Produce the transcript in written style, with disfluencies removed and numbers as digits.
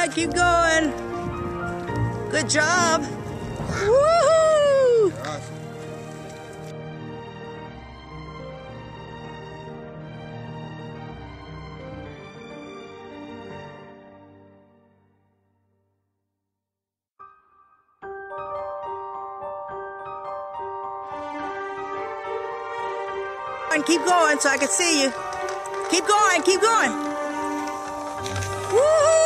on, keep going. Good job. Woohoo! And keep going so I can see you. Keep going, keep going. Woo-hoo!